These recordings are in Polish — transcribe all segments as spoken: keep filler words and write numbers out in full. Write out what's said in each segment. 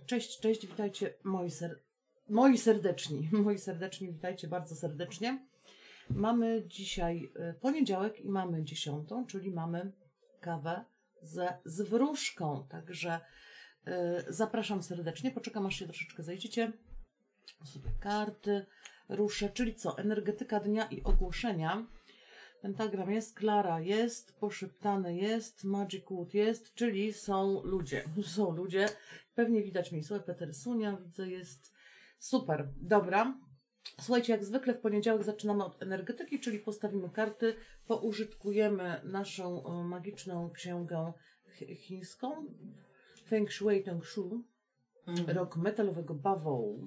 Cześć, cześć, witajcie moi, ser... moi serdeczni, moi serdeczni, witajcie bardzo serdecznie. Mamy dzisiaj poniedziałek i mamy dziesiątą, czyli mamy kawę ze z wróżką, także y, zapraszam serdecznie, poczekam aż się troszeczkę zajdziecie, sobie karty ruszę, czyli co, energetyka dnia i ogłoszenia. Pentagram jest, Klara jest, poszeptane jest, Magic Wood jest, czyli są ludzie, są ludzie, pewnie widać miejsce, Peter Sunia, widzę, jest super, dobra. Słuchajcie, jak zwykle w poniedziałek zaczynamy od energetyki, czyli postawimy karty, poużytkujemy naszą o, magiczną księgę chińską, Feng Shui Teng Shu, mhm. Rok metalowego bawołu,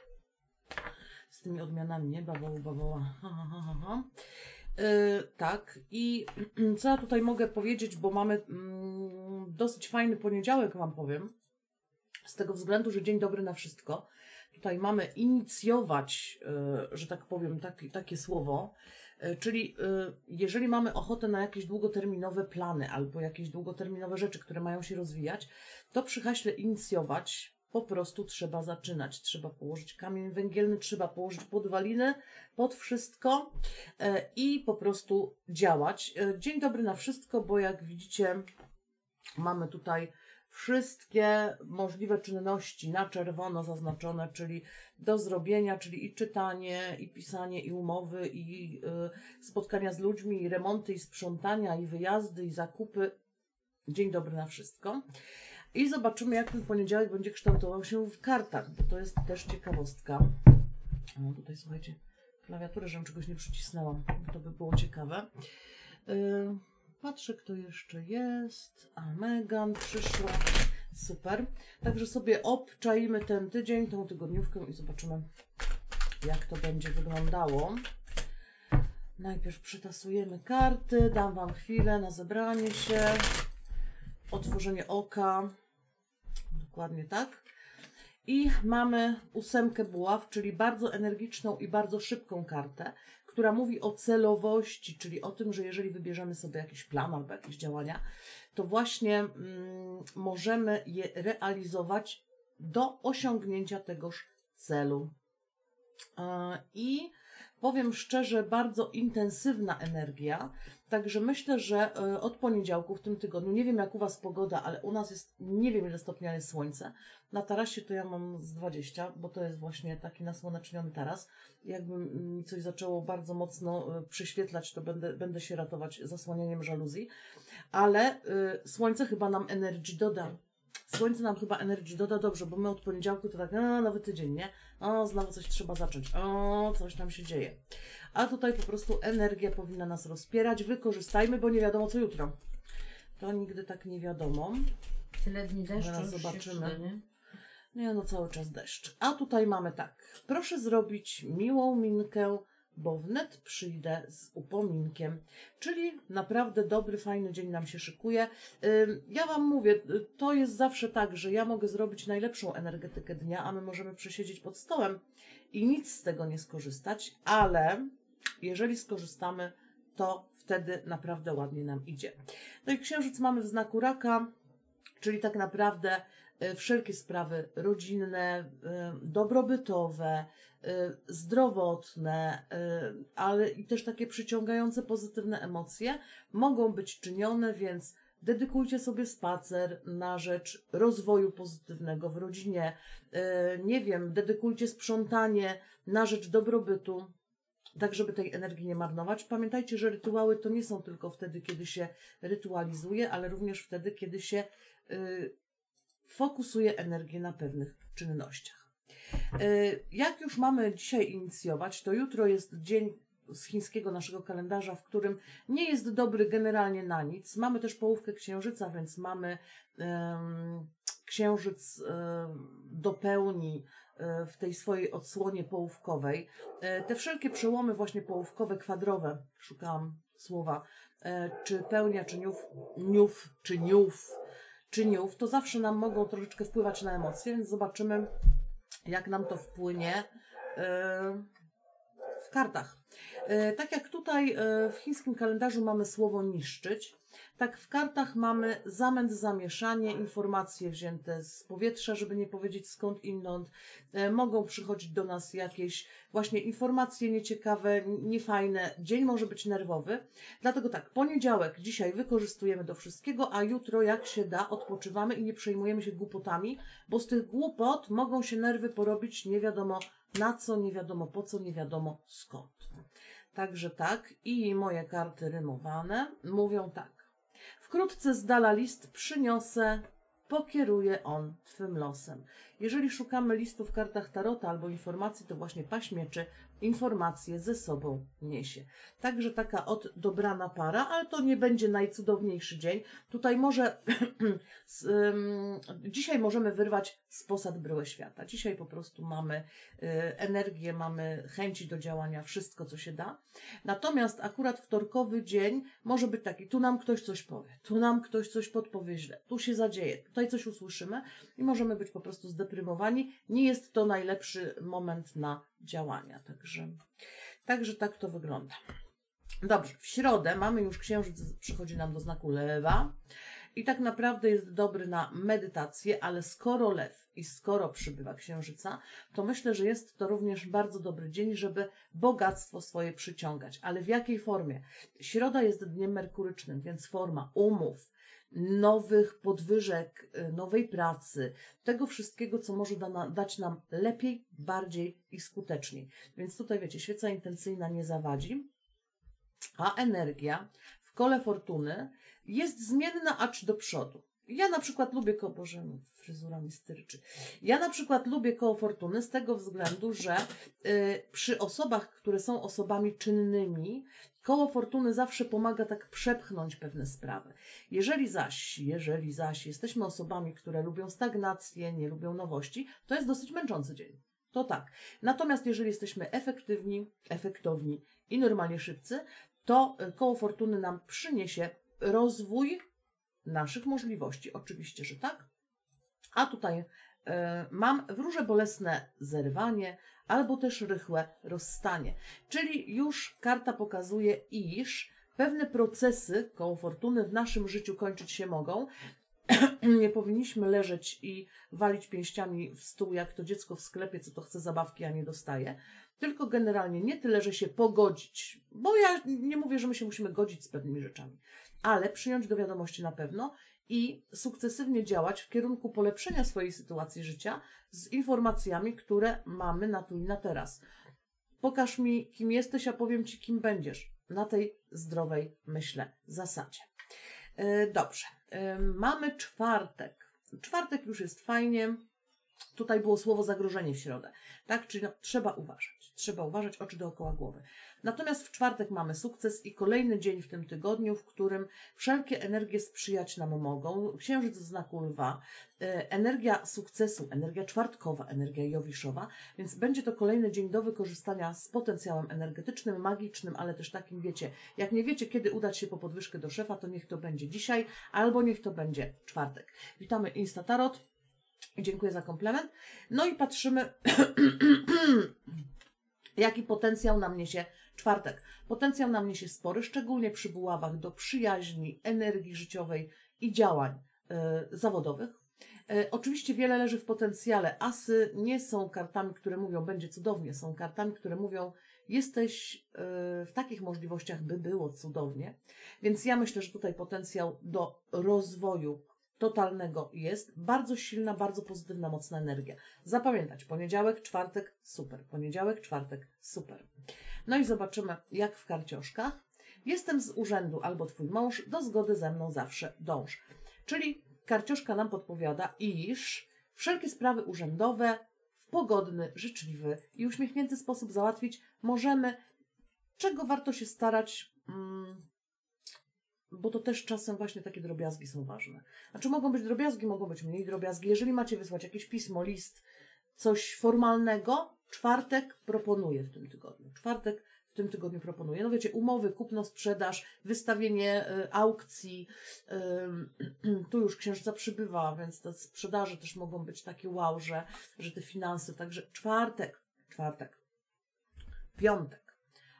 z tymi odmianami, nie? Bawołu, bawoła, ha, ha, ha, ha. Yy, tak, i co ja tutaj mogę powiedzieć, bo mamy mm, dosyć fajny poniedziałek, wam powiem, z tego względu, że dzień dobry na wszystko. Tutaj mamy inicjować, yy, że tak powiem, tak, takie słowo, yy, czyli yy, jeżeli mamy ochotę na jakieś długoterminowe plany albo jakieś długoterminowe rzeczy, które mają się rozwijać, to przy haśle inicjować po prostu trzeba zaczynać. Trzeba położyć kamień węgielny, trzeba położyć podwaliny pod wszystko e, i po prostu działać. E, dzień dobry na wszystko, bo jak widzicie, mamy tutaj wszystkie możliwe czynności na czerwono zaznaczone, czyli do zrobienia, czyli i czytanie, i pisanie, i umowy, i y, spotkania z ludźmi, i remonty, i sprzątania, i wyjazdy, i zakupy. Dzień dobry na wszystko. I zobaczymy, jak ten poniedziałek będzie kształtował się w kartach, bo to jest też ciekawostka. O, tutaj słuchajcie, klawiaturę, żebym czegoś nie przycisnęłam, to by było ciekawe. Yy, patrzę, kto jeszcze jest. A, Megan przyszła. Super. Także sobie obczaimy ten tydzień, tą tygodniówkę i zobaczymy, jak to będzie wyglądało. Najpierw przytasujemy karty, dam wam chwilę na zebranie się, otworzenie oka. Dokładnie tak. I mamy ósemkę buław, czyli bardzo energiczną i bardzo szybką kartę, która mówi o celowości, czyli o tym, że jeżeli wybierzemy sobie jakiś plan albo jakieś działania, to właśnie mm, możemy je realizować do osiągnięcia tegoż celu. Yy, I powiem szczerze, bardzo intensywna energia, także myślę, że od poniedziałku w tym tygodniu, nie wiem jak u was pogoda, ale u nas jest, nie wiem ile stopni, ale jest słońce. Na tarasie to ja mam z dwadzieścia, bo to jest właśnie taki nasłoneczniony taras. Jakby mi coś zaczęło bardzo mocno przyświetlać, to będę, będę się ratować zasłanianiem żaluzji. Ale y, słońce chyba nam energii doda. Słońce nam chyba energii doda, dobrze, bo my od poniedziałku to tak, no, nowy tydzień, nie? O, znowu coś trzeba zacząć, o, coś tam się dzieje. A tutaj po prostu energia powinna nas rozpierać, wykorzystajmy, bo nie wiadomo co jutro. To nigdy tak nie wiadomo. Tyle dni deszczu. Zaraz zobaczymy. Przyda, nie? nie, no cały czas deszcz. A tutaj mamy tak, proszę zrobić miłą minkę, bo wnet przyjdę z upominkiem. Czyli naprawdę dobry, fajny dzień nam się szykuje. Ja wam mówię, to jest zawsze tak, że ja mogę zrobić najlepszą energetykę dnia, a my możemy przesiedzieć pod stołem i nic z tego nie skorzystać, ale jeżeli skorzystamy, to wtedy naprawdę ładnie nam idzie. No i księżyc mamy w znaku raka, czyli tak naprawdę wszelkie sprawy rodzinne, dobrobytowe, zdrowotne, ale i też takie przyciągające pozytywne emocje mogą być czynione, więc dedykujcie sobie spacer na rzecz rozwoju pozytywnego w rodzinie. Nie wiem, dedykujcie sprzątanie na rzecz dobrobytu, tak żeby tej energii nie marnować. Pamiętajcie, że rytuały to nie są tylko wtedy, kiedy się rytualizuje, ale również wtedy, kiedy się fokusuje energię na pewnych czynnościach. Jak już mamy dzisiaj inicjować, to jutro jest dzień z chińskiego naszego kalendarza, w którym nie jest dobry generalnie na nic. Mamy też połówkę księżyca, więc mamy um, księżyc um, dopełni um, w tej swojej odsłonie połówkowej. Um, te wszelkie przełomy właśnie połówkowe, kwadrowe, szukałam słowa, um, czy pełnia, czy niów, niów czy niów, czy niów, to zawsze nam mogą troszeczkę wpływać na emocje, więc zobaczymy, jak nam to wpłynie yy, w kartach. Tak jak tutaj w chińskim kalendarzu mamy słowo niszczyć, tak w kartach mamy zamęt, zamieszanie, informacje wzięte z powietrza, żeby nie powiedzieć skąd inąd. Mogą przychodzić do nas jakieś właśnie informacje nieciekawe, niefajne. Dzień może być nerwowy. Dlatego tak, poniedziałek dzisiaj wykorzystujemy do wszystkiego, a jutro jak się da odpoczywamy i nie przejmujemy się głupotami, bo z tych głupot mogą się nerwy porobić nie wiadomo na co, nie wiadomo po co, nie wiadomo skąd. Także tak, i moje karty rymowane mówią tak. Wkrótce z dala list przyniosę, pokieruje on twym losem. Jeżeli szukamy listu w kartach tarota albo informacji, to właśnie paź mieczy informacje ze sobą niesie. Także taka od dobrana para, ale to nie będzie najcudowniejszy dzień. Tutaj może z, um, dzisiaj możemy wyrwać z posad bryłę świata. Dzisiaj po prostu mamy y, energię, mamy chęci do działania, wszystko co się da. Natomiast akurat wtorkowy dzień może być taki, tu nam ktoś coś powie, tu nam ktoś coś podpowie źle, tu się zadzieje, tutaj coś usłyszymy i możemy być po prostu zdeprymowani. Nie jest to najlepszy moment na działania. Także, także tak to wygląda. Dobrze, w środę mamy już księżyc, przychodzi nam do znaku lewa i tak naprawdę jest dobry na medytację, ale skoro lew i skoro przybywa księżyca, to myślę, że jest to również bardzo dobry dzień, żeby bogactwo swoje przyciągać. Ale w jakiej formie? Środa jest dniem merkurycznym, więc forma umów, nowych podwyżek, nowej pracy, tego wszystkiego, co może da, dać nam lepiej, bardziej i skuteczniej. Więc tutaj wiecie, świeca intencyjna nie zawadzi, a energia w kole fortuny jest zmienna acz do przodu. Ja na przykład lubię koło, Boże, fryzura mi styryczy. Ja na przykład lubię koło fortuny z tego względu, że y, przy osobach, które są osobami czynnymi, koło fortuny zawsze pomaga tak przepchnąć pewne sprawy. Jeżeli zaś, jeżeli zaś jesteśmy osobami, które lubią stagnację, nie lubią nowości, to jest dosyć męczący dzień. To tak. Natomiast jeżeli jesteśmy efektywni, efektowni i normalnie szybcy, to koło fortuny nam przyniesie rozwój naszych możliwości. Oczywiście, że tak. A tutaj y, mam wróże bolesne zerwanie albo też rychłe rozstanie. Czyli już karta pokazuje, iż pewne procesy koło fortuny w naszym życiu kończyć się mogą. Nie powinniśmy leżeć i walić pięściami w stół, jak to dziecko w sklepie, co to chce zabawki, a nie dostaje. Tylko generalnie nie tyle, że się pogodzić, bo ja nie mówię, że my się musimy godzić z pewnymi rzeczami, ale przyjąć do wiadomości na pewno i sukcesywnie działać w kierunku polepszenia swojej sytuacji życia z informacjami, które mamy na tu i na teraz. Pokaż mi, kim jesteś, a powiem ci, kim będziesz. Na tej zdrowej, myślę, zasadzie. Dobrze, mamy czwartek. Czwartek już jest fajnie. Tutaj było słowo zagrożenie w środę, tak? Czyli no, trzeba uważać, trzeba uważać, oczy dookoła głowy. Natomiast w czwartek mamy sukces i kolejny dzień w tym tygodniu, w którym wszelkie energie sprzyjać nam mogą. Księżyc w znaku lwa, energia sukcesu, energia czwartkowa, energia jowiszowa, więc będzie to kolejny dzień do wykorzystania z potencjałem energetycznym, magicznym, ale też takim, wiecie, jak nie wiecie, kiedy udać się po podwyżkę do szefa, to niech to będzie dzisiaj, albo niech to będzie czwartek. Witamy Insta Tarot. Dziękuję za komplement. No i patrzymy, jaki potencjał nam niesie czwartek. Potencjał nam niesie spory, szczególnie przy buławach do przyjaźni, energii życiowej i działań y, zawodowych. Y, oczywiście wiele leży w potencjale. Asy nie są kartami, które mówią, będzie cudownie. Są kartami, które mówią, jesteś y, w takich możliwościach, by było cudownie. Więc ja myślę, że tutaj potencjał do rozwoju totalnego jest. Bardzo silna, bardzo pozytywna, mocna energia. Zapamiętać, poniedziałek, czwartek, super. Poniedziałek, czwartek, super. No i zobaczymy, jak w karcioszkach. Jestem z urzędu albo twój mąż, do zgody ze mną zawsze dąż. Czyli karcioszka nam podpowiada, iż wszelkie sprawy urzędowe w pogodny, życzliwy i uśmiechnięty sposób załatwić możemy. Czego warto się starać? Hmm, bo to też czasem właśnie takie drobiazgi są ważne. Znaczy mogą być drobiazgi, mogą być mniej drobiazgi. Jeżeli macie wysłać jakieś pismo, list, coś formalnego, czwartek proponuję w tym tygodniu. Czwartek w tym tygodniu proponuję. No wiecie, umowy, kupno, sprzedaż, wystawienie y, aukcji. Y, tu już księżyca przybywa, więc te sprzedaże też mogą być takie wow, że, że te finanse. Także czwartek, czwartek, piątek.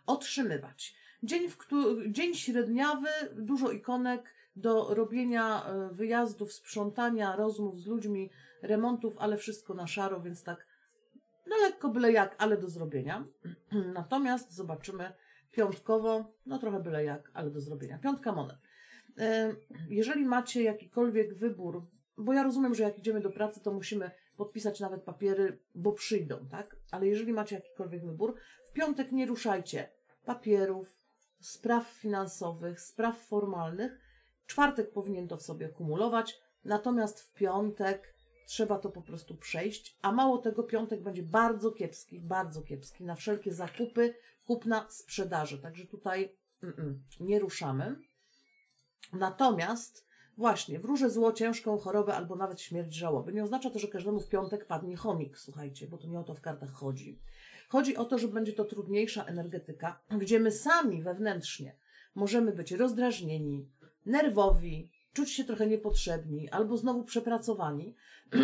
otrzymywać. Dzień, w któ- dzień średniawy, dużo ikonek do robienia wyjazdów, sprzątania, rozmów z ludźmi, remontów, ale wszystko na szaro, więc tak no lekko byle jak, ale do zrobienia. Natomiast zobaczymy piątkowo, no trochę byle jak, ale do zrobienia. Piątka monet. Jeżeli macie jakikolwiek wybór, bo ja rozumiem, że jak idziemy do pracy, to musimy podpisać nawet papiery, bo przyjdą, tak? Ale jeżeli macie jakikolwiek wybór, w piątek nie ruszajcie papierów, spraw finansowych, spraw formalnych. Czwartek powinien to w sobie kumulować, natomiast w piątek trzeba to po prostu przejść, a mało tego, piątek będzie bardzo kiepski, bardzo kiepski na wszelkie zakupy, kupna, sprzedaży. Także tutaj mm, mm, nie ruszamy. Natomiast właśnie wróżę zło, ciężką chorobę albo nawet śmierć, żałoby. Nie oznacza to, że każdemu w piątek padnie chomik, słuchajcie, bo to nie o to w kartach chodzi. Chodzi o to, że będzie to trudniejsza energetyka, gdzie my sami wewnętrznie możemy być rozdrażnieni, nerwowi, czuć się trochę niepotrzebni albo znowu przepracowani.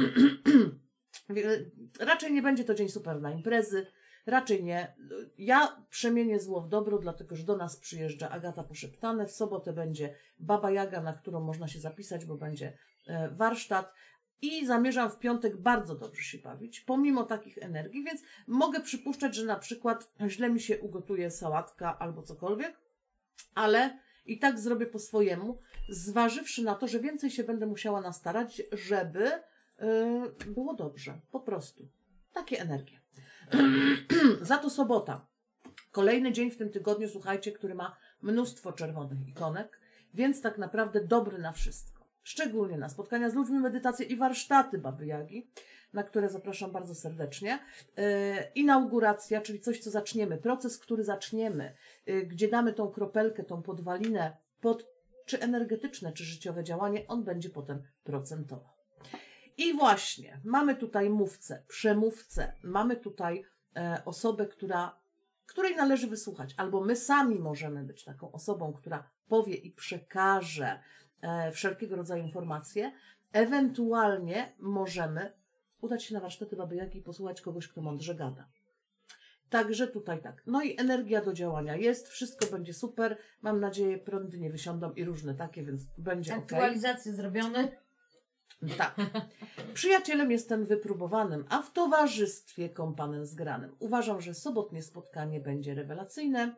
Raczej nie będzie to dzień super na imprezy, raczej nie. Ja przemienię zło w dobro, dlatego że do nas przyjeżdża Agata Poszeptane. W sobotę będzie Baba Jaga, na którą można się zapisać, bo będzie warsztat. I zamierzam w piątek bardzo dobrze się bawić, pomimo takich energii, więc mogę przypuszczać, że na przykład źle mi się ugotuje sałatka albo cokolwiek, ale i tak zrobię po swojemu, zważywszy na to, że więcej się będę musiała nastarać, żeby yy, było dobrze. Po prostu. Takie energie. Za to sobota. Kolejny dzień w tym tygodniu, słuchajcie, który ma mnóstwo czerwonych ikonek, więc tak naprawdę dobry na wszystko. Szczególnie na spotkania z ludźmi, medytacje i warsztaty Baby Jagi, na które zapraszam bardzo serdecznie. Yy, inauguracja, czyli coś, co zaczniemy, proces, który zaczniemy, yy, gdzie damy tą kropelkę, tą podwalinę pod czy energetyczne, czy życiowe działanie, on będzie potem procentował. I właśnie, mamy tutaj mówcę, przemówcę, mamy tutaj e, osobę, która, której należy wysłuchać, albo my sami możemy być taką osobą, która powie i przekaże e, wszelkiego rodzaju informacje. Ewentualnie możemy udać się na warsztaty Baby Jagi i posłuchać kogoś, kto mądrze gada. Także tutaj tak. No i energia do działania jest, wszystko będzie super. Mam nadzieję, prądy nie wysiądą i różne takie, więc będzie ok. Aktualizacje zrobione. Tak. Przyjacielem jestem wypróbowanym, a w towarzystwie kompanem zgranym. Uważam, że sobotnie spotkanie będzie rewelacyjne,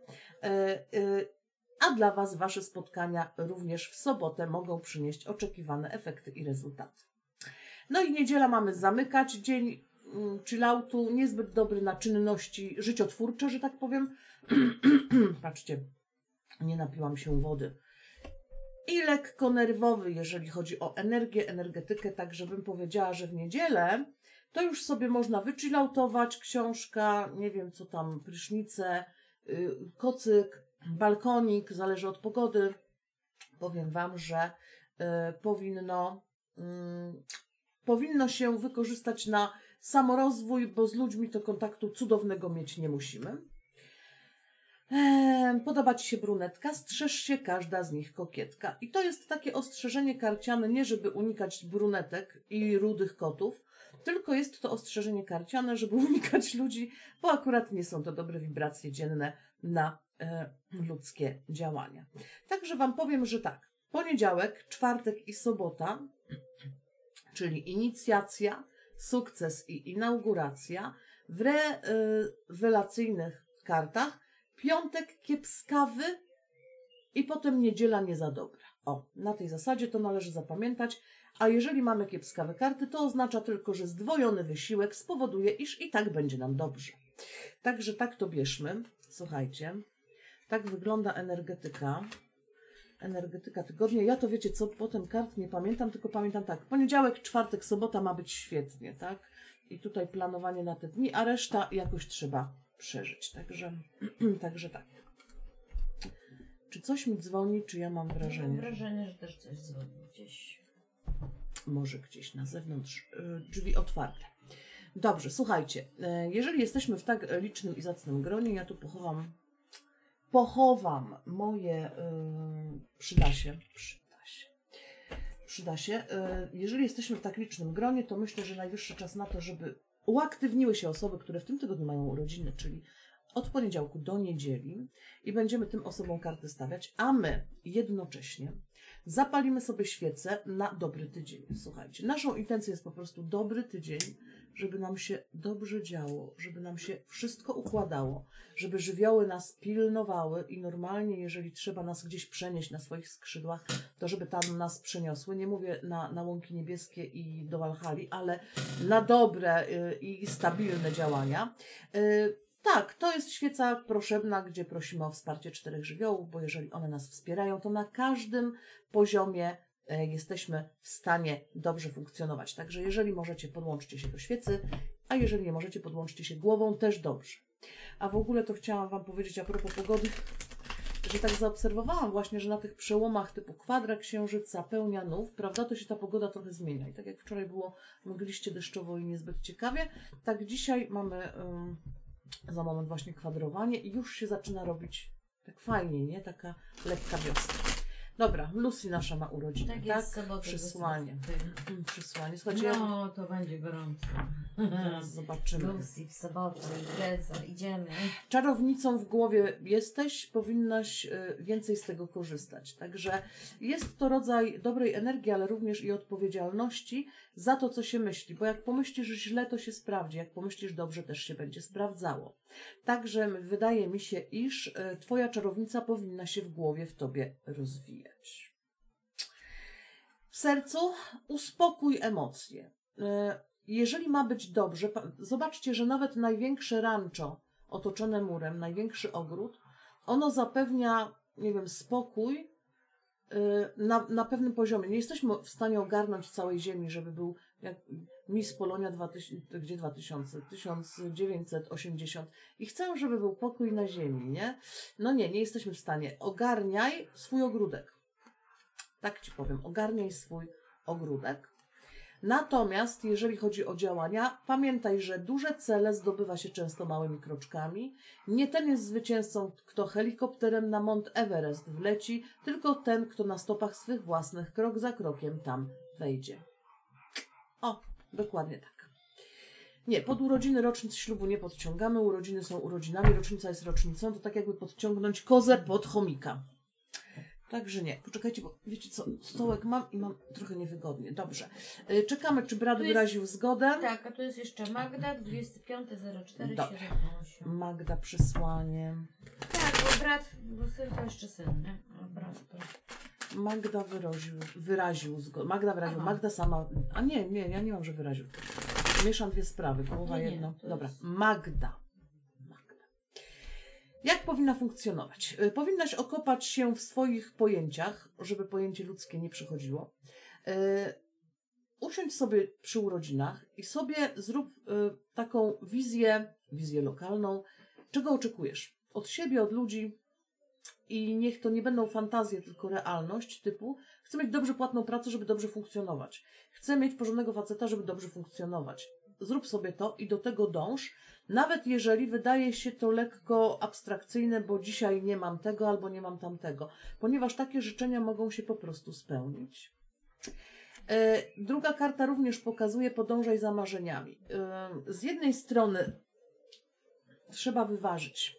a dla Was Wasze spotkania również w sobotę mogą przynieść oczekiwane efekty i rezultaty. No i niedziela mamy zamykać. Dzień chilloutu, niezbyt dobry na czynności życiotwórcze, że tak powiem. Patrzcie, nie napiłam się wody. I lekko nerwowy, jeżeli chodzi o energię, energetykę, tak żebym powiedziała, że w niedzielę to już sobie można wychilloutować, książka, nie wiem co tam, prysznice, yy, kocyk, balkonik, zależy od pogody. Powiem Wam, że yy, powinno, yy, powinno się wykorzystać na samorozwój, bo z ludźmi to kontaktu cudownego mieć nie musimy. Eee, podoba Ci się brunetka? Strzeż się, każda z nich kokietka. I to jest takie ostrzeżenie karciane, nie żeby unikać brunetek i rudych kotów, tylko jest to ostrzeżenie karciane, żeby unikać ludzi, bo akurat nie są to dobre wibracje dzienne na e, ludzkie działania. Także Wam powiem, że tak, poniedziałek, czwartek i sobota, czyli inicjacja, sukces i inauguracja w rewelacyjnych kartach. Piątek kiepskawy i potem niedziela nie za dobra. O, na tej zasadzie to należy zapamiętać. A jeżeli mamy kiepskawe karty, to oznacza tylko, że zdwojony wysiłek spowoduje, iż i tak będzie nam dobrze. Także tak to bierzmy. Słuchajcie, tak wygląda energetyka. Energetyka tygodnia. Ja to wiecie co, potem kart nie pamiętam, tylko pamiętam tak. Poniedziałek, czwartek, sobota ma być świetnie, tak? I tutaj planowanie na te dni, a reszta jakoś trzeba przeżyć. Także, także tak. Czy coś mi dzwoni, czy ja mam wrażenie? Mam wrażenie, że też coś dzwoni gdzieś. Może gdzieś na zewnątrz, drzwi otwarte. Dobrze, słuchajcie, jeżeli jesteśmy w tak licznym i zacnym gronie, ja tu pochowam, pochowam moje, yy, przyda się, przyda się, przyda się. Yy, jeżeli jesteśmy w tak licznym gronie, to myślę, że najwyższy czas na to, żeby uaktywniły się osoby, które w tym tygodniu mają urodziny, czyli od poniedziałku do niedzieli i będziemy tym osobom karty stawiać, a my jednocześnie zapalimy sobie świecę na dobry tydzień. Słuchajcie, naszą intencją jest po prostu dobry tydzień, żeby nam się dobrze działo, żeby nam się wszystko układało, żeby żywioły nas pilnowały i normalnie, jeżeli trzeba nas gdzieś przenieść na swoich skrzydłach, to żeby tam nas przeniosły. Nie mówię na, na łąki niebieskie i do Walhali, ale na dobre y, i stabilne działania. Y, Tak, to jest świeca proszebna, gdzie prosimy o wsparcie czterech żywiołów, bo jeżeli one nas wspierają, to na każdym poziomie e, jesteśmy w stanie dobrze funkcjonować. Także jeżeli możecie, podłączcie się do świecy, a jeżeli nie możecie, podłączcie się głową, też dobrze. A w ogóle to chciałam Wam powiedzieć a propos pogody, że tak zaobserwowałam właśnie, że na tych przełomach typu kwadra księżyca, pełnia nów, prawda, to się ta pogoda trochę zmienia. I tak jak wczoraj było mgliście, deszczowo i niezbyt ciekawie, tak dzisiaj mamy... Um, za moment właśnie kwadrowanie i już się zaczyna robić tak fajnie, nie? Taka lekka wiosna. Dobra, Lucy nasza ma urodziny, Tak tak? jest, sobotę Przysłanie. do Mm, Przysłanie. Słuchajcie, ja No, to będzie gorąco. zaraz zobaczymy. Lucy w sobotę, impreza, idziemy. Czarownicą w głowie jesteś, powinnaś y, więcej z tego korzystać. Także jest to rodzaj dobrej energii, ale również i odpowiedzialności za to, co się myśli. Bo jak pomyślisz źle, to się sprawdzi. Jak pomyślisz dobrze, też się będzie sprawdzało. Także wydaje mi się, iż y, twoja czarownica powinna się w głowie w tobie rozwijać. W sercu uspokój emocje. Y, Jeżeli ma być dobrze, zobaczcie, że nawet największe rancho otoczone murem, największy ogród, ono zapewnia, nie wiem, spokój na, na pewnym poziomie. Nie jesteśmy w stanie ogarnąć całej ziemi, żeby był jak Miss Polonia dwa tysiące, gdzie dwa tysiące, tysiąc dziewięćset osiemdziesiąt i chcę, żeby był pokój na ziemi, nie? No nie, nie jesteśmy w stanie. Ogarniaj swój ogródek. Tak ci powiem, ogarniaj swój ogródek. Natomiast jeżeli chodzi o działania, pamiętaj, że duże cele zdobywa się często małymi kroczkami. Nie ten jest zwycięzcą, kto helikopterem na Mount Everest wleci, tylko ten, kto na stopach swych własnych krok za krokiem tam wejdzie. O, dokładnie tak. Nie, pod urodziny rocznic ślubu nie podciągamy, urodziny są urodzinami, rocznica jest rocznicą, to tak jakby podciągnąć kozę pod chomika. Także nie. Poczekajcie, bo wiecie co, stołek mam i mam trochę niewygodnie. Dobrze. Yy, czekamy, czy brat Tu jest- wyraził zgodę. Tak, a tu jest jeszcze Magda, dwudziestego piątego zero cztery Dobra. siedemdziesiąt osiem. Magda, przysłanie. Tak, bo brat, bo syn to jeszcze syn, nie? A brat to... Magda wyraził, wyraził zgodę. Magda wyraził, Aha. Magda sama. A nie, nie, ja nie mam, że wyraził. Mieszam dwie sprawy, głowa Nie, nie, jedno. to Dobra, jest- Magda. Magda. Jak powinna funkcjonować? Y, Powinnaś okopać się w swoich pojęciach, żeby pojęcie ludzkie nie przychodziło. Y, Usiądź sobie przy urodzinach i sobie zrób y, taką wizję, wizję lokalną, czego oczekujesz od siebie, od ludzi i niech to nie będą fantazje, tylko realność typu chcę mieć dobrze płatną pracę, żeby dobrze funkcjonować. Chcę mieć porządnego faceta, żeby dobrze funkcjonować. Zrób sobie to i do tego dąż, nawet jeżeli wydaje się to lekko abstrakcyjne, bo dzisiaj nie mam tego albo nie mam tamtego, ponieważ takie życzenia mogą się po prostu spełnić. E, Druga karta również pokazuje podążaj za marzeniami. E, Z jednej strony trzeba wyważyć.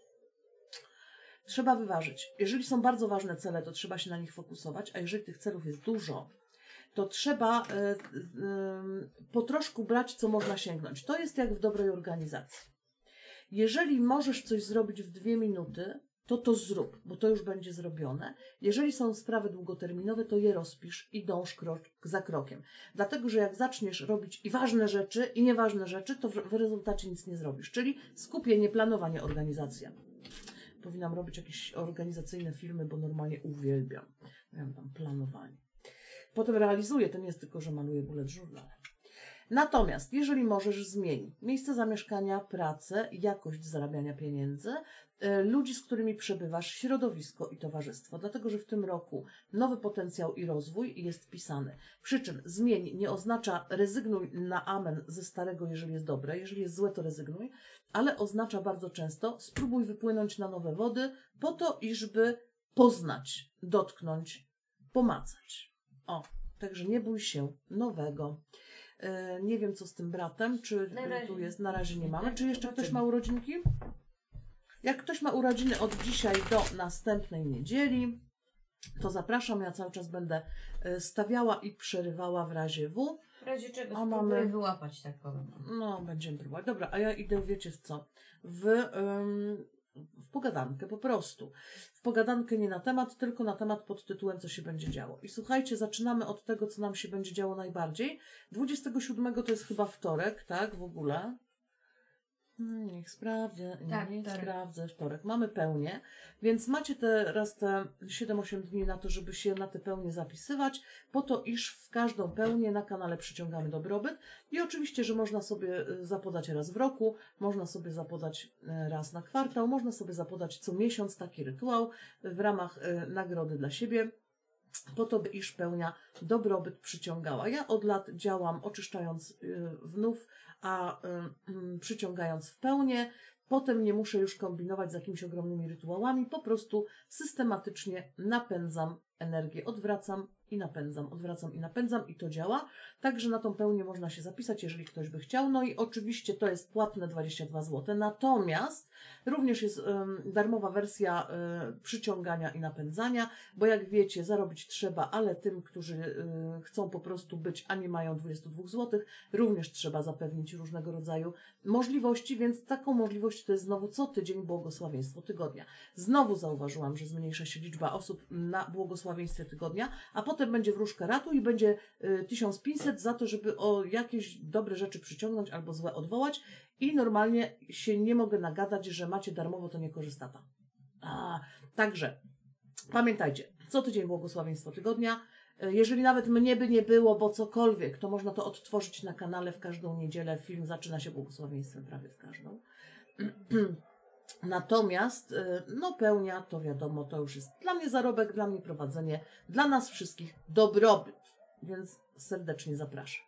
Trzeba wyważyć. Jeżeli są bardzo ważne cele, to trzeba się na nich fokusować, a jeżeli tych celów jest dużo, to trzeba e, e, po troszku brać, co można sięgnąć. To jest jak w dobrej organizacji. Jeżeli możesz coś zrobić w dwie minuty, to to zrób, bo to już będzie zrobione. Jeżeli są sprawy długoterminowe, to je rozpisz i dąż krok za krokiem. Dlatego, że jak zaczniesz robić i ważne rzeczy, i nieważne rzeczy, to w, w rezultacie nic nie zrobisz. Czyli skupienie, planowanie, organizacja. Powinnam robić jakieś organizacyjne filmy, bo normalnie uwielbiam. Ja mam tam planowanie. Potem realizuję, to nie jest tylko, że maluję bullet journal. Natomiast, jeżeli możesz, zmień miejsce zamieszkania, pracę, jakość zarabiania pieniędzy, y, ludzi, z którymi przebywasz, środowisko i towarzystwo. Dlatego, że w tym roku nowy potencjał i rozwój jest pisany. Przy czym zmień nie oznacza rezygnuj na amen ze starego, jeżeli jest dobre. Jeżeli jest złe, to rezygnuj. Ale oznacza bardzo często spróbuj wypłynąć na nowe wody po to, iżby poznać, dotknąć, pomacać. O, także nie bój się nowego. E, nie wiem, co z tym bratem, czy Na razie. tu jest, na razie nie mamy. Tak, Czy jeszcze ktoś zobaczymy. ma urodzinki? Jak ktoś ma urodziny od dzisiaj do następnej niedzieli, to zapraszam. Ja cały czas będę stawiała i przerywała w razie W. W razie czego A spróbuję mamy- wyłapać, tak powiem. No, będziemy próbować. Dobra, a ja idę, wiecie w co? W, ym, w pogadankę po prostu. W pogadankę nie na temat, tylko na temat pod tytułem, co się będzie działo. I słuchajcie, zaczynamy od tego, co nam się będzie działo najbardziej. dwudziestego siódmego to jest chyba wtorek, tak? W ogóle. Hmm, Niech sprawdzę, Tak, niech wtorek. sprawdzę, wtorek. Mamy pełnię, więc macie teraz te siedem osiem dni na to, żeby się na te pełnie zapisywać, po to, iż w każdą pełnię na kanale przyciągamy dobrobyt i oczywiście, że można sobie y, zapodać raz w roku, można sobie zapodać y, raz na kwartał, można sobie zapodać co miesiąc taki rytuał w ramach y, nagrody dla siebie, po to, by iż pełnia dobrobyt przyciągała. Ja od lat działam oczyszczając y, wnów, a y, y, przyciągając w pełnię. Potem nie muszę już kombinować z jakimiś ogromnymi rytuałami, po prostu systematycznie napędzam energię, odwracam i napędzam, odwracam i napędzam i to działa. Także na tą pełnię można się zapisać, jeżeli ktoś by chciał. No i oczywiście to jest płatne dwadzieścia dwa złote. Natomiast również jest um, darmowa wersja um, przyciągania i napędzania, bo jak wiecie, zarobić trzeba, ale tym, którzy um, chcą po prostu być, a nie mają dwadzieścia dwa złotych, również trzeba zapewnić różnego rodzaju możliwości, więc taką możliwość to jest znowu co tydzień błogosławieństwo tygodnia. Znowu zauważyłam, że zmniejsza się liczba osób na błogosławieństwie tygodnia, a potem będzie wróżka ratu i będzie y, tysiąc pięćset za to, żeby o jakieś dobre rzeczy przyciągnąć albo złe odwołać i normalnie się nie mogę nagadać, że macie darmowo, to nie korzysta tam. A, także pamiętajcie, co tydzień błogosławieństwo tygodnia. Y, Jeżeli nawet mnie by nie było, bo cokolwiek, to można to odtworzyć na kanale w każdą niedzielę. Film zaczyna się błogosławieństwem prawie w każdą. Natomiast, y, no pełnia, to wiadomo, to już jest dla mnie zarobek, dla mnie prowadzenie, dla nas wszystkich dobrobyt, więc serdecznie zapraszam.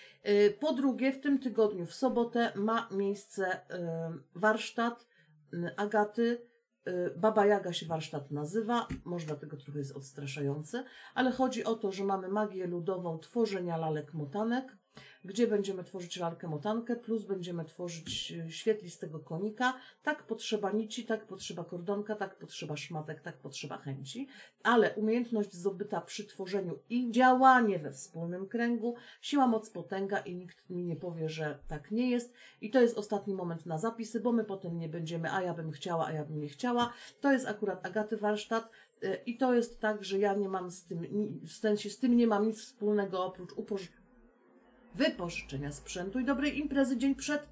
Y, Po drugie, w tym tygodniu, w sobotę ma miejsce y, warsztat y, Agaty. Y, Baba Jaga się warsztat nazywa, może dlatego trochę jest odstraszający, ale chodzi o to, że mamy magię ludową tworzenia lalek motanek, gdzie będziemy tworzyć lalkę motankę, plus będziemy tworzyć y, świetlistego konika. Tak potrzeba nici, tak potrzeba kordonka, tak potrzeba szmatek, tak potrzeba chęci, ale umiejętność zdobyta przy tworzeniu i działanie we wspólnym kręgu, siła, moc, potęga i nikt mi nie powie, że tak nie jest. I to jest ostatni moment na zapisy, bo my potem nie będziemy, a ja bym chciała, a ja bym nie chciała. To jest akurat Agaty warsztat. y, I to jest tak, że ja nie mam z tym, ni- w sensie z tym nie mam nic wspólnego oprócz upoż- wypożyczenia sprzętu i dobrej imprezy dzień przed.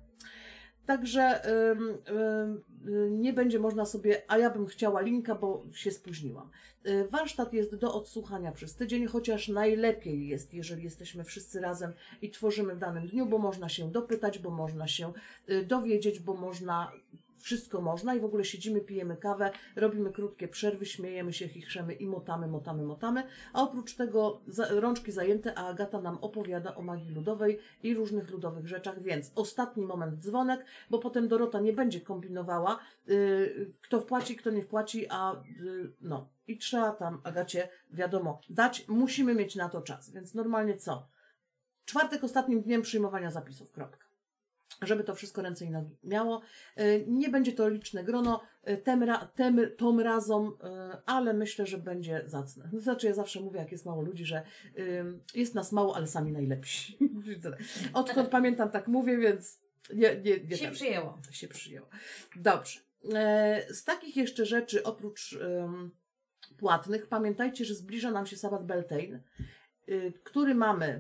Także ym, ym, y, nie będzie można sobie, a ja bym chciała linka, bo się spóźniłam. Y, warsztat jest do odsłuchania przez tydzień, chociaż najlepiej jest, jeżeli jesteśmy wszyscy razem i tworzymy w danym dniu, bo można się dopytać, bo można się y, dowiedzieć, bo można, wszystko można i w ogóle siedzimy, pijemy kawę, robimy krótkie przerwy, śmiejemy się, chichrzemy i motamy, motamy, motamy, a oprócz tego za, rączki zajęte, a Agata nam opowiada o magii ludowej i różnych ludowych rzeczach, więc ostatni moment dzwonek, bo potem Dorota nie będzie kombinowała, yy, kto wpłaci, kto nie wpłaci, a yy, no i trzeba tam Agacie, wiadomo, dać, musimy mieć na to czas, więc normalnie co? Czwartek ostatnim dniem przyjmowania zapisów, kropka. Żeby to wszystko ręce i nogi miało. Y, Nie będzie to liczne grono, y, tem, ra, tem, tom razom, y, ale myślę, że będzie zacne. Znaczy ja zawsze mówię, jak jest mało ludzi, że y, jest nas mało, ale sami najlepsi. Odkąd pamiętam, tak mówię, więc nie, nie, nie Się tam. przyjęło. się przyjęło. Dobrze. E, Z takich jeszcze rzeczy, oprócz ym, płatnych, pamiętajcie, że zbliża nam się Sabbat Beltane, y, który mamy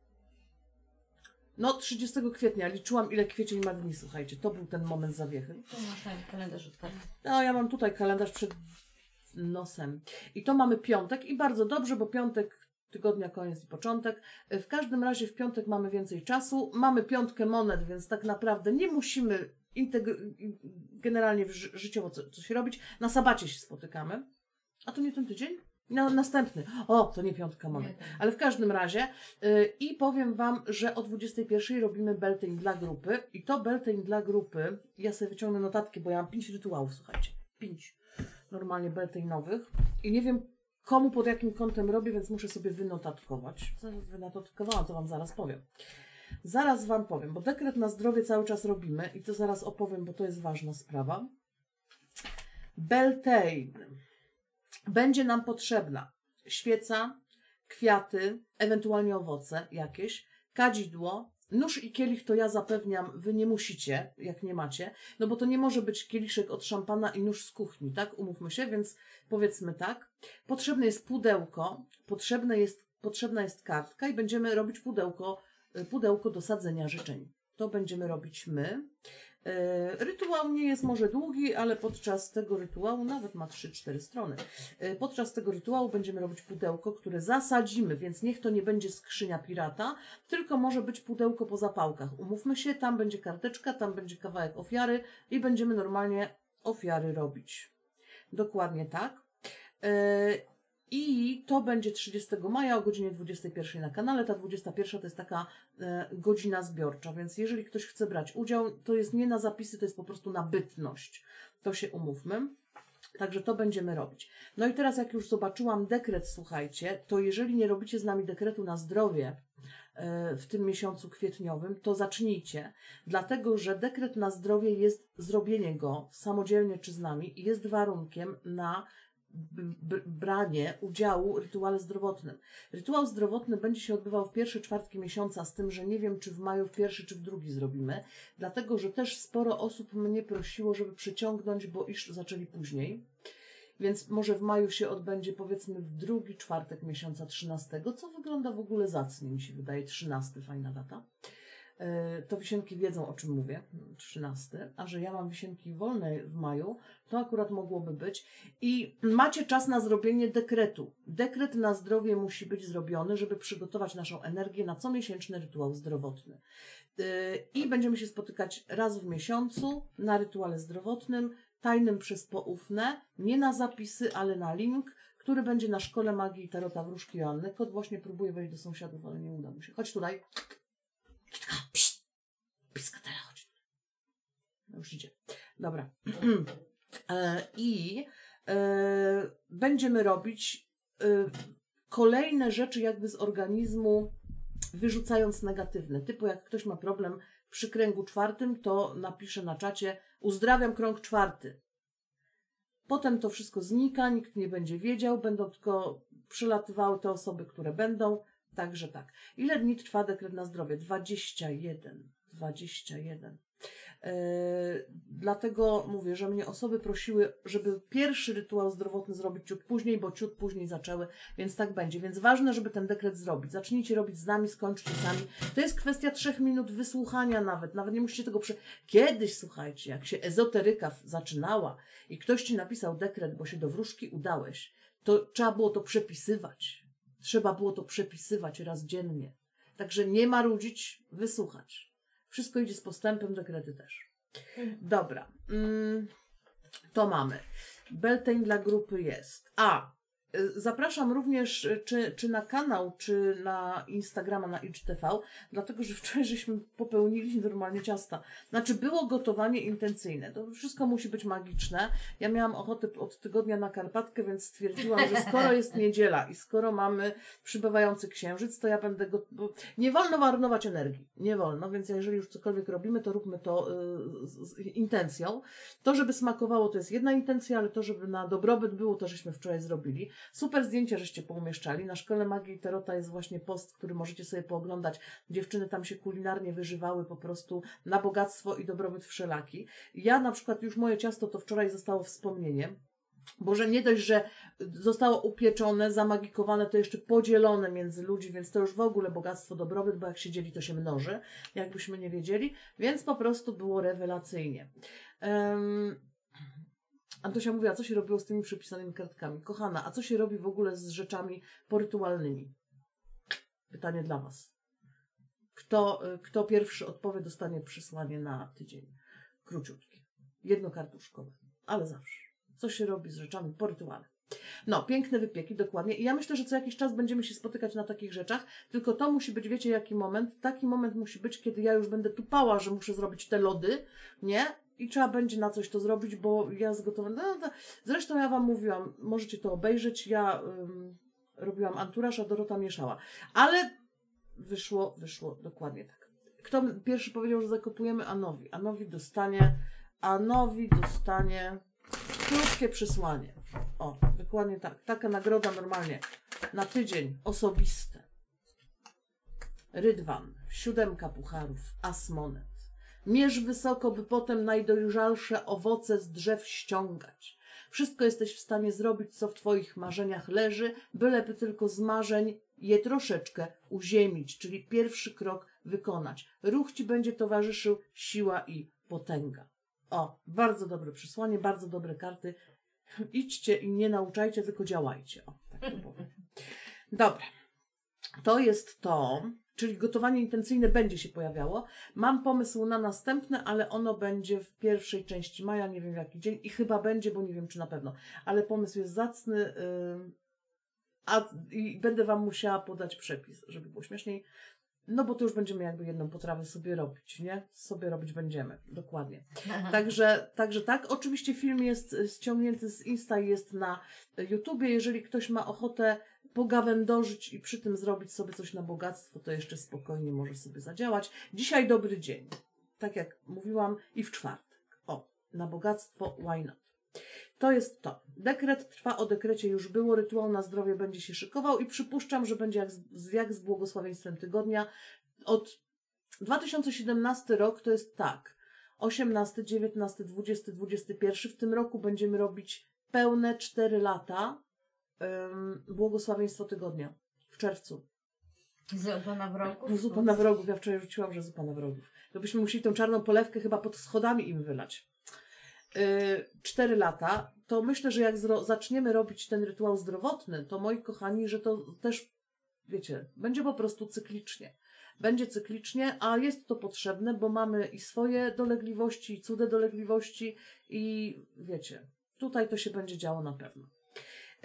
no trzydziestego kwietnia. Liczyłam, ile kwiecień ma dni, słuchajcie. To był ten moment zawiechy. Tu masz ten kalendarz otwarty. No, ja mam tutaj kalendarz przed nosem. I to mamy piątek i bardzo dobrze, bo piątek tygodnia, koniec i początek. W każdym razie w piątek mamy więcej czasu. Mamy piątkę monet, więc tak naprawdę nie musimy integr- generalnie w ży- życiowo co- coś robić. Na sabacie się spotykamy. A to nie ten tydzień? No, następny. O, to nie piątka monet. Nie, tak. Ale w każdym razie yy, i powiem Wam, że o dwudziestej pierwszej robimy Beltane dla grupy i to Beltane dla grupy, ja sobie wyciągnę notatki, bo ja mam pięć rytuałów, słuchajcie. Pięć normalnie Beltane'owych i nie wiem komu, pod jakim kątem robię, więc muszę sobie wynotatkować. Co wynotatkowałam, to Wam zaraz powiem. Zaraz Wam powiem, bo dekret na zdrowie cały czas robimy i to zaraz opowiem, bo to jest ważna sprawa. Beltane. Będzie nam potrzebna świeca, kwiaty, ewentualnie owoce jakieś, kadzidło, nóż i kielich to ja zapewniam, wy nie musicie, jak nie macie, no bo to nie może być kieliszek od szampana i nóż z kuchni, tak? Umówmy się, więc powiedzmy tak. Potrzebne jest pudełko, potrzebne jest, potrzebna jest kartka i będziemy robić pudełko, pudełko do sadzenia życzeń. To będziemy robić my. Rytuał nie jest może długi, ale podczas tego rytuału, nawet ma trzy cztery strony, podczas tego rytuału będziemy robić pudełko, które zasadzimy, więc niech to nie będzie skrzynia pirata, tylko może być pudełko po zapałkach. Umówmy się, tam będzie karteczka, tam będzie kawałek ofiary i będziemy normalnie ofiary robić. Dokładnie tak. I to będzie trzydziestego maja o godzinie dwudziestej pierwszej na kanale. Ta dwudziesta pierwsza to jest taka e, godzina zbiorcza, więc jeżeli ktoś chce brać udział, to jest nie na zapisy, to jest po prostu na bytność. To się umówmy. Także to będziemy robić. No i teraz jak już zobaczyłam dekret, słuchajcie, to jeżeli nie robicie z nami dekretu na zdrowie e, w tym miesiącu kwietniowym, to zacznijcie. Dlatego, że dekret na zdrowie jest zrobienie go samodzielnie czy z nami i jest warunkiem na branie udziału w rytuale zdrowotnym. Rytuał zdrowotny będzie się odbywał w pierwsze czwartki miesiąca, z tym, że nie wiem, czy w maju w pierwszy, czy w drugi zrobimy, dlatego, że też sporo osób mnie prosiło, żeby przyciągnąć, bo iż zaczęli później, więc może w maju się odbędzie, powiedzmy, w drugi czwartek miesiąca trzynastego, co wygląda w ogóle zacnie, mi się wydaje, trzynasty, fajna data. To wisienki wiedzą, o czym mówię, trzynasty, a że ja mam wisienki wolne w maju, to akurat mogłoby być. I macie czas na zrobienie dekretu. Dekret na zdrowie musi być zrobiony, żeby przygotować naszą energię na comiesięczny rytuał zdrowotny. I będziemy się spotykać raz w miesiącu na rytuale zdrowotnym, tajnym przez poufne, nie na zapisy, ale na link, który będzie na Szkole Magii i Tarota Wróżki Joanny. Kot właśnie próbuje wejść do sąsiadów, ale nie uda mu się. Chodź tutaj. Kitka, psst. Piskatela, chodź. No już idzie. Dobra. e, I e, będziemy robić e, kolejne rzeczy jakby z organizmu, wyrzucając negatywne. Typu jak ktoś ma problem przy kręgu czwartym, to napisze na czacie: uzdrawiam krąg czwarty. Potem to wszystko znika, nikt nie będzie wiedział, będą tylko przelatywały te osoby, które będą. Także tak. Ile dni trwa dekret na zdrowie? dwadzieścia jeden. dwadzieścia jeden. Yy, dlatego mówię, że mnie osoby prosiły, żeby pierwszy rytuał zdrowotny zrobić ciut później, bo ciut później zaczęły, więc tak będzie. Więc ważne, żeby ten dekret zrobić. Zacznijcie robić z nami, skończcie sami. To jest kwestia trzech minut wysłuchania nawet. Nawet nie musicie tego przy... Kiedyś, słuchajcie, jak się ezoteryka zaczynała i ktoś ci napisał dekret, bo się do wróżki udałeś, to trzeba było to przepisywać. Trzeba było to przepisywać raz dziennie. Także nie marudzić, wysłuchać. Wszystko idzie z postępem, dekrety też. Dobra. To mamy. Beltane dla grupy jest. A, zapraszam również czy, czy na kanał, czy na Instagrama, na I G T V, dlatego, że wczoraj żeśmy popełnili normalnie ciasta. Znaczy, było gotowanie intencyjne. To wszystko musi być magiczne. Ja miałam ochotę od tygodnia na Karpatkę, więc stwierdziłam, że skoro jest niedziela i skoro mamy przybywający księżyc, to ja będę go... Bo nie wolno marnować energii. Nie wolno, więc jeżeli już cokolwiek robimy, to róbmy to yy, z, z intencją. To, żeby smakowało, to jest jedna intencja, ale to, żeby na dobrobyt było, to żeśmy wczoraj zrobili. Super zdjęcia, żeście poumieszczali. Na Szkole Magii i Tarota jest właśnie post, który możecie sobie pooglądać. Dziewczyny tam się kulinarnie wyżywały po prostu na bogactwo i dobrobyt wszelaki. Ja na przykład już moje ciasto to wczoraj zostało wspomnieniem, bo że nie dość, że zostało upieczone, zamagikowane, to jeszcze podzielone między ludzi, więc to już w ogóle bogactwo, dobrobyt, bo jak się dzieli, to się mnoży, jakbyśmy nie wiedzieli, więc po prostu było rewelacyjnie. Um, Antosia mówi, a co się robiło z tymi przepisanymi kartkami? Kochana, a co się robi w ogóle z rzeczami porytualnymi? Pytanie dla Was. Kto, kto pierwszy odpowie, dostanie przysłanie na tydzień. Króciutkie. Jednokartuszkowe, ale zawsze. Co się robi z rzeczami po rytuale? No, piękne wypieki, dokładnie. I ja myślę, że co jakiś czas będziemy się spotykać na takich rzeczach, tylko to musi być, wiecie, jaki moment? Taki moment musi być, kiedy ja już będę tupała, że muszę zrobić te lody, nie? I trzeba będzie na coś to zrobić, bo ja zgotowałam. No, no, zresztą ja Wam mówiłam, możecie to obejrzeć. Ja ym, robiłam anturaż, a Dorota mieszała. Ale wyszło, wyszło dokładnie tak. Kto pierwszy powiedział, że zakopujemy? Anowi. Anowi dostanie, Anowi dostanie krótkie przesłanie. O, dokładnie tak. Taka nagroda normalnie na tydzień, osobiste. Rydwan, siódemka pucharów, as monet. Mierz wysoko, by potem najdojrzalsze owoce z drzew ściągać. Wszystko jesteś w stanie zrobić, co w twoich marzeniach leży, byleby tylko z marzeń je troszeczkę uziemić, czyli pierwszy krok wykonać. Ruch ci będzie towarzyszył siła i potęga. O, bardzo dobre przesłanie, bardzo dobre karty. Idźcie i nie nauczajcie, tylko działajcie. O, tak to powiem. Dobra, to jest to, czyli gotowanie intencyjne będzie się pojawiało. Mam pomysł na następne, ale ono będzie w pierwszej części maja, nie wiem w jaki dzień i chyba będzie, bo nie wiem czy na pewno, ale pomysł jest zacny yy, a, i będę wam musiała podać przepis, żeby było śmieszniej. No bo to już będziemy jakby jedną potrawę sobie robić, nie? Sobie robić będziemy, dokładnie. Także, także tak, oczywiście film jest ściągnięty z Insta i jest na YouTubie. Jeżeli ktoś ma ochotę pogawędożyć i przy tym zrobić sobie coś na bogactwo, to jeszcze spokojnie może sobie zadziałać. Dzisiaj dobry dzień, tak jak mówiłam, i w czwartek. O, na bogactwo, why not? To jest to. Dekret trwa, o dekrecie już było, rytuał na zdrowie będzie się szykował i przypuszczam, że będzie jak z, jak z błogosławieństwem tygodnia. Od dwa tysiące siedemnasty rok to jest tak. osiemnasty, dziewiętnasty, dwudziesty, dwudziesty pierwszy. W tym roku będziemy robić pełne cztery lata um, błogosławieństwo tygodnia. W czerwcu. Zupa na wrogów? No, zupa na wrogów. Ja wczoraj rzuciłam, że zupa na wrogów. To byśmy musieli tą czarną polewkę chyba pod schodami im wylać. Cztery lata, to myślę, że jak zaczniemy robić ten rytuał zdrowotny, to moi kochani, że to też, wiecie, będzie po prostu cyklicznie. Będzie cyklicznie, a jest to potrzebne, bo mamy i swoje dolegliwości, i cudze dolegliwości i wiecie, tutaj to się będzie działo na pewno. Yy,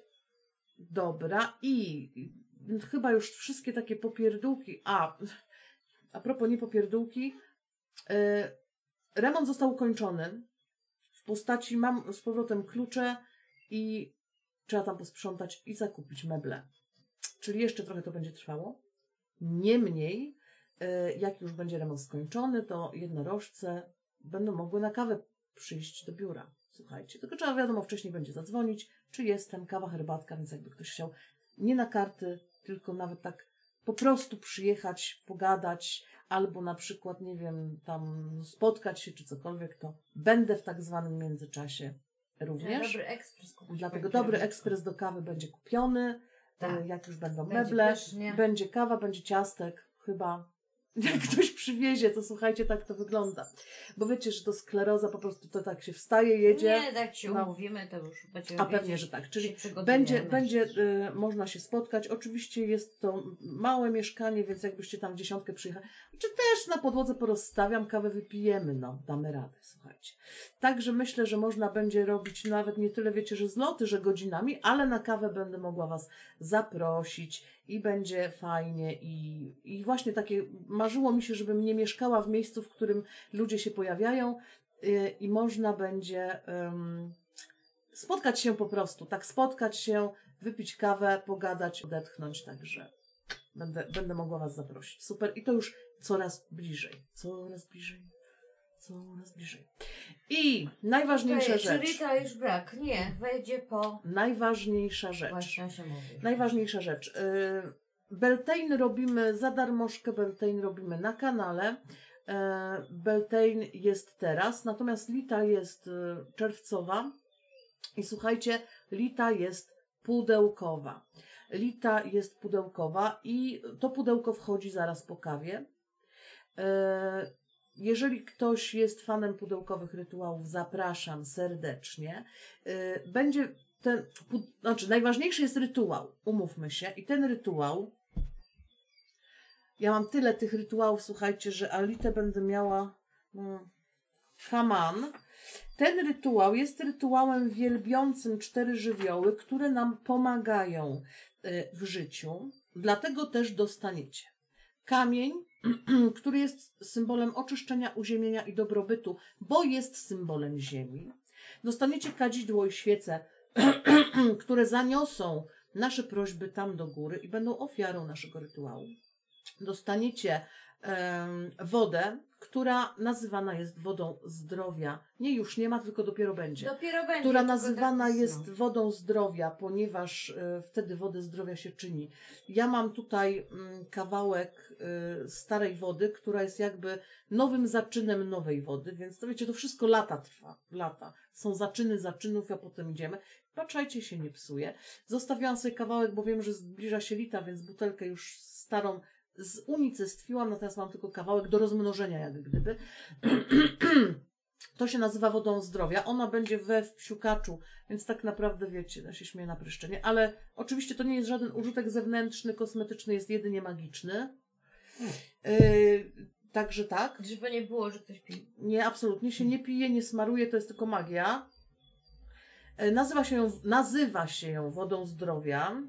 dobra, i chyba już wszystkie takie popierdółki, a, a propos nie popierdółki, yy, remont został ukończony. W postaci mam z powrotem klucze i trzeba tam posprzątać i zakupić meble. Czyli jeszcze trochę to będzie trwało. Niemniej, jak już będzie remont skończony, to jednorożce będą mogły na kawę przyjść do biura. Słuchajcie, tylko trzeba wiadomo wcześniej będzie zadzwonić, czy jestem, kawa, herbatka, więc jakby ktoś chciał nie na karty, tylko nawet tak po prostu przyjechać, pogadać, albo na przykład, nie wiem, tam spotkać się, czy cokolwiek, to będę w tak zwanym międzyczasie również. Dobry ekspres kupić. Dlatego dobry ekspres do kawy będzie kupiony, tak. Jak już będą Będzie meble, pysznie. będzie kawa, będzie ciastek, chyba. Jak ktoś przywiezie, to słuchajcie, tak to wygląda. Bo wiecie, że to skleroza po prostu to tak się wstaje, jedzie. Nie, tak się no. umówimy, to już będziemy A pewnie, wiedzieć, że tak. Czyli się będzie, będzie y, można się spotkać. Oczywiście jest to małe mieszkanie, więc jakbyście tam w dziesiątkę przyjechali, czy też na podłodze porozstawiam, kawę wypijemy, no, damy radę, słuchajcie. Także myślę, że można będzie robić nawet nie tyle, wiecie, że zloty, że godzinami, ale na kawę będę mogła was zaprosić i będzie fajnie i, i właśnie takie marzyło mi się, żebym nie mieszkała w miejscu, w którym ludzie się pojawiają yy, i można będzie yy, spotkać się po prostu, tak spotkać się, wypić kawę, pogadać, odetchnąć, także będę, będę mogła was zaprosić. Super i to już coraz bliżej, coraz bliżej, coraz bliżej. I najważniejsza Ej, rzecz. Czyli to już brak, nie, wejdzie po... Najważniejsza rzecz. Właśnie się mówi. Najważniejsza rzecz. Yy, Beltane robimy za darmożkę, Beltane robimy na kanale. Yy, Beltane jest teraz, natomiast Lita jest yy, czerwcowa. I słuchajcie, Lita jest pudełkowa. Lita jest pudełkowa i to pudełko wchodzi zaraz po kawie. Yy, Jeżeli ktoś jest fanem pudełkowych rytuałów, zapraszam serdecznie. Yy, będzie ten, znaczy najważniejszy jest rytuał, umówmy się. I ten rytuał, ja mam tyle tych rytuałów, słuchajcie, że Alitę będę miała no, Haman. Ten rytuał jest rytuałem wielbiącym cztery żywioły, które nam pomagają yy, w życiu. Dlatego też dostaniecie kamień, który jest symbolem oczyszczenia, uziemienia i dobrobytu, bo jest symbolem ziemi. Dostaniecie kadzidło i świece, które zaniosą nasze prośby tam do góry i będą ofiarą naszego rytuału. Dostaniecie um, wodę, która nazywana jest wodą zdrowia. Nie, już nie ma, tylko dopiero będzie. Dopiero będzie. Która tylko nazywana tak jest mocno. wodą zdrowia, ponieważ y, wtedy wodę zdrowia się czyni. Ja mam tutaj y, kawałek y, starej wody, która jest jakby nowym zaczynem nowej wody, więc to wiecie, to wszystko lata trwa. Lata. Są zaczyny zaczynów, a potem idziemy. Patrzajcie, się nie psuje. Zostawiłam sobie kawałek, bo wiem, że zbliża się lita, więc butelkę już starą zunicestwiłam, natomiast mam tylko kawałek do rozmnożenia, jak gdyby. To się nazywa wodą zdrowia. Ona będzie we wsiukaczu, więc tak naprawdę wiecie, ja się śmieję na pryszczenie, ale oczywiście to nie jest żaden użytek zewnętrzny, kosmetyczny, jest jedynie magiczny. Yy, także tak. Żeby nie było, że ktoś pije. Nie, absolutnie się nie pije, nie smaruje, to jest tylko magia. Yy, nazywa się ją, nazywa się ją wodą zdrowia.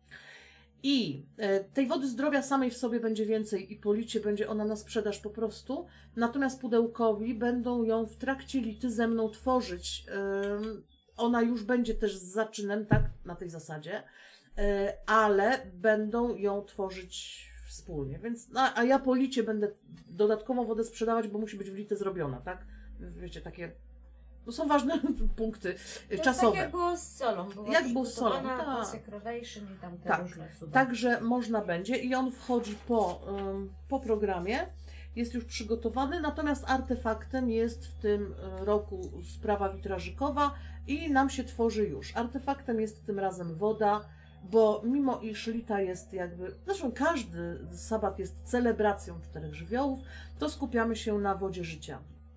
I e, tej wody zdrowia samej w sobie będzie więcej i po licie będzie ona na sprzedaż po prostu, natomiast pudełkowi będą ją w trakcie lity ze mną tworzyć. E, ona już będzie też z zaczynem, tak, na tej zasadzie, e, ale będą ją tworzyć wspólnie, więc, a, a ja po licie będę dodatkową wodę sprzedawać, bo musi być w lity zrobiona, tak? Wiecie, takie... To są ważne punkty to czasowe. Tak jak było z solą. Była Jak było z solą, przygotowana tak. Consecration i tam te Tak. różne cuda. Także można będzie i on wchodzi po, ym, po programie, jest już przygotowany, natomiast artefaktem jest w tym roku sprawa witrażykowa i nam się tworzy już. Artefaktem jest tym razem woda, bo mimo iż lita jest jakby, zresztą każdy sabat jest celebracją czterech żywiołów, to skupiamy się na wodzie życia.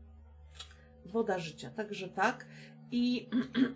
Woda życia, także tak. I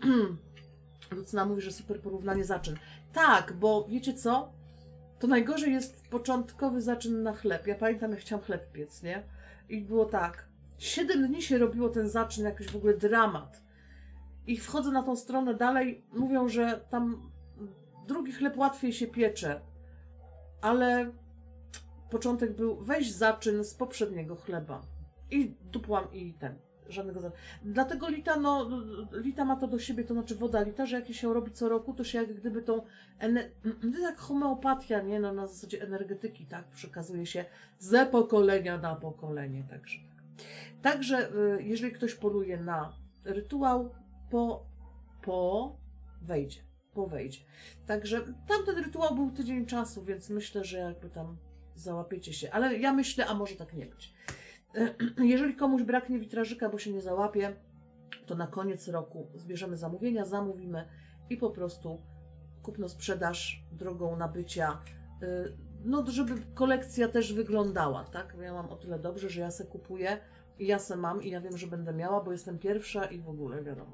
Lucyna mówi, że super porównanie zaczyn. Tak, bo wiecie co? To najgorzej jest początkowy zaczyn na chleb. Ja pamiętam, jak chciałam chleb piec, nie? I było tak. Siedem dni się robiło ten zaczyn, jakiś w ogóle dramat. I wchodzę na tą stronę dalej, mówią, że tam drugi chleb łatwiej się piecze. Ale początek był, weź zaczyn z poprzedniego chleba. I dupłam i ten. Żadnego za... Dlatego lita, no, lita ma to do siebie, to znaczy woda lita, że jak się robi co roku, to się jak gdyby tą, ener... to jest jak homeopatia, nie, no na zasadzie energetyki, tak, przekazuje się ze pokolenia na pokolenie, także. Także, jeżeli ktoś poluje na rytuał, po, po wejdzie, po wejdzie. Także tamten rytuał był tydzień czasu, więc myślę, że jakby tam załapiecie się, ale ja myślę, a może tak nie być. Jeżeli komuś braknie witrażyka, bo się nie załapie, to na koniec roku zbierzemy zamówienia, zamówimy i po prostu kupno-sprzedaż drogą nabycia, no żeby kolekcja też wyglądała, tak? Ja mam o tyle dobrze, że ja se kupuję i ja se mam i ja wiem, że będę miała, bo jestem pierwsza i w ogóle wiadomo.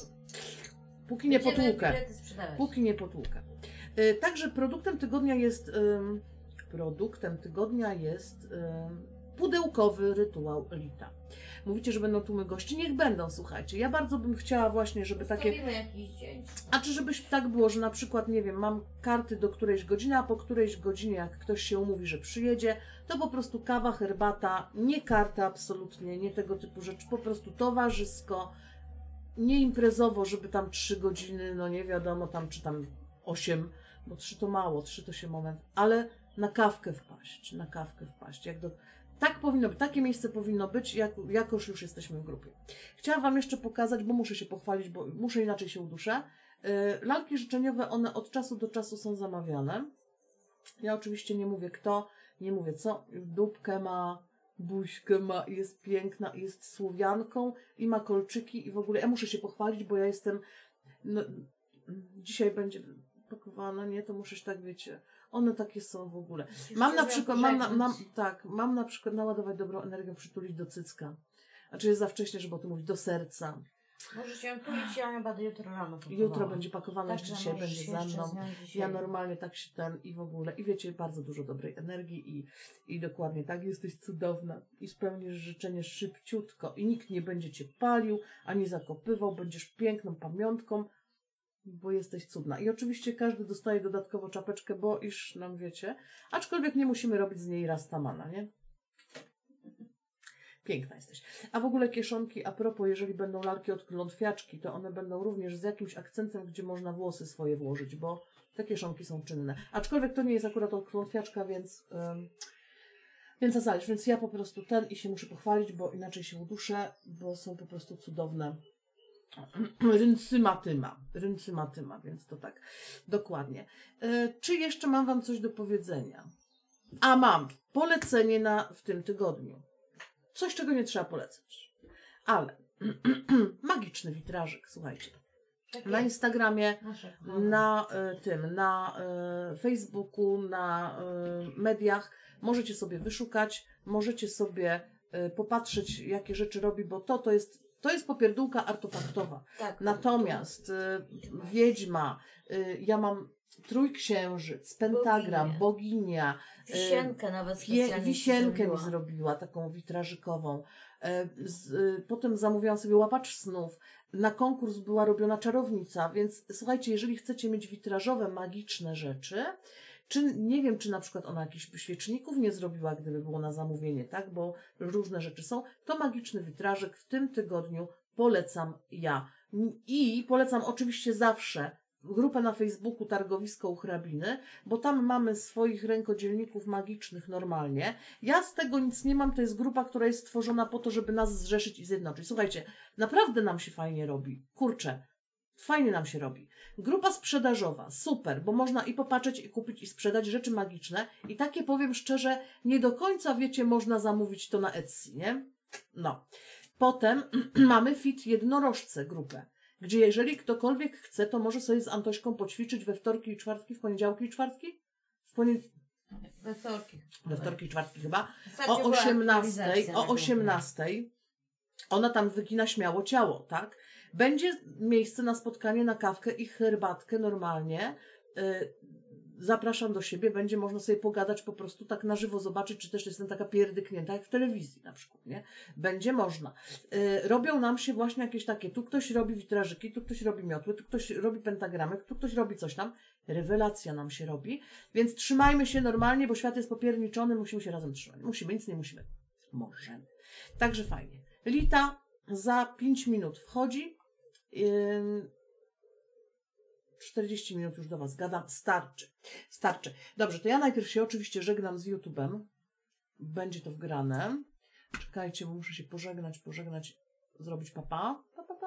Póki nie potłukę. Póki nie potłukę. Także produktem tygodnia jest produktem tygodnia jest pudełkowy rytuał lita. Mówicie, że będą tłumy gości? Niech będą, słuchajcie. Ja bardzo bym chciała właśnie, żeby takie... jakiś dzień. A czy żebyś tak było, że na przykład, nie wiem, mam karty do którejś godziny, a po którejś godzinie, jak ktoś się umówi, że przyjedzie, to po prostu kawa, herbata, nie karta absolutnie, nie tego typu rzeczy, po prostu towarzysko, nie imprezowo, żeby tam trzy godziny, no nie wiadomo, tam czy tam osiem, bo trzy to mało, trzy to się moment, ale na kawkę wpaść, na kawkę wpaść, jak do... Tak powinno być, takie miejsce powinno być, jak, jakoż już jesteśmy w grupie. Chciałam Wam jeszcze pokazać, bo muszę się pochwalić, bo muszę inaczej się uduszę. Yy, lalki życzeniowe, one od czasu do czasu są zamawiane. Ja oczywiście nie mówię kto, nie mówię co. Dupkę ma, buźkę ma, jest piękna, jest słowianką i ma kolczyki i w ogóle. Ja muszę się pochwalić, bo ja jestem... No, dzisiaj będzie pakowana, nie? To muszę się tak, wiecie... One takie są w ogóle. Mam na przykład, mam na, mam, tak, mam na przykład naładować dobrą energię, przytulić do cycka. Znaczy jest za wcześnie, żeby o tym mówić, do serca. Może się tulić, ja chyba do jutro rano pakowała. Jutro będzie pakowana, Tak, jeszcze dzisiaj będzie ze mną. Ja normalnie tak się ten i w ogóle. I wiecie, bardzo dużo dobrej energii i, i dokładnie tak, jesteś cudowna. I spełnisz życzenie szybciutko. I nikt nie będzie cię palił, ani zakopywał. Będziesz piękną pamiątką. Bo jesteś cudna. I oczywiście każdy dostaje dodatkowo czapeczkę, bo iż nam wiecie. Aczkolwiek nie musimy robić z niej rastamana, nie? Piękna jesteś. A w ogóle kieszonki, a propos, jeżeli będą lalki od klątwiaczki, to one będą również z jakimś akcentem, gdzie można włosy swoje włożyć, bo te kieszonki są czynne. Aczkolwiek to nie jest akurat od klątwiaczka, więc... Ym, Więc Azalisz, więc ja po prostu ten i się muszę pochwalić, bo inaczej się uduszę, bo są po prostu cudowne. Ryncymatyma, ryncymatyma, więc to tak dokładnie. E, czy jeszcze mam Wam coś do powiedzenia? A mam polecenie na, w tym tygodniu. Coś, czego nie trzeba polecać. Ale magiczny witrażyk, słuchajcie. Tak Na jest. Instagramie, Nasze. na y, tym, na y, Facebooku, na y, mediach możecie sobie wyszukać, możecie sobie y, popatrzeć, jakie rzeczy robi, bo to, to jest, to jest popierdółka artefaktowa. Tak. Natomiast y, wiedźma, y, ja mam trójksiężyc, pentagram, Boginię. boginia, y, Wisienkę nawet Wie, specjalnie wisienkę zrobiła. mi zrobiła, taką witrażykową. E, z, y, potem zamówiłam sobie łapacz snów. Na konkurs była robiona czarownica, więc słuchajcie, jeżeli chcecie mieć witrażowe, magiczne rzeczy, czy nie wiem, czy na przykład ona jakichś świeczników nie zrobiła, gdyby było na zamówienie, tak? Bo różne rzeczy są, to magiczny witrażyk w tym tygodniu polecam ja. I polecam oczywiście zawsze grupę na Facebooku Targowisko u Hrabiny, bo tam mamy swoich rękodzielników magicznych normalnie. Ja z tego nic nie mam, to jest grupa, która jest stworzona po to, żeby nas zrzeszyć i zjednoczyć. Słuchajcie, naprawdę nam się fajnie robi. Kurczę, fajnie nam się robi. Grupa sprzedażowa, super, bo można i popatrzeć, i kupić, i sprzedać rzeczy magiczne. I takie, powiem szczerze, nie do końca, wiecie, można zamówić to na Etsy, nie? No. Potem mamy Fit Jednorożce grupę, gdzie jeżeli ktokolwiek chce, to może sobie z Antośką poćwiczyć we wtorki i czwartki, w poniedziałki i czwartki? W ponie... We wtorki. We wtorki i czwartki chyba. Ostatnio O była osiemnastej, aktualizacja o na grupie. osiemnastej ona tam wygina śmiało ciało, tak? Będzie miejsce na spotkanie, na kawkę i herbatkę normalnie. Yy, zapraszam do siebie, będzie można sobie pogadać po prostu tak na żywo, zobaczyć, czy też jestem taka pierdyknięta jak w telewizji na przykład, nie? Będzie można. Yy, robią nam się właśnie jakieś takie, tu ktoś robi witrażyki, tu ktoś robi miotły, tu ktoś robi pentagramy, tu ktoś robi coś tam. Rewelacja nam się robi, więc trzymajmy się normalnie, bo świat jest popierniczony, musimy się razem trzymać. Musimy, nic nie musimy. Możemy. Także fajnie. Lita za pięć minut wchodzi. Yy, czterdzieści minut już do Was gadam. Starczy. Starczy. Dobrze, to ja najpierw się oczywiście żegnam z YouTube'em. Będzie to wgrane. Czekajcie, bo muszę się pożegnać, pożegnać, zrobić papa. Pa, pa,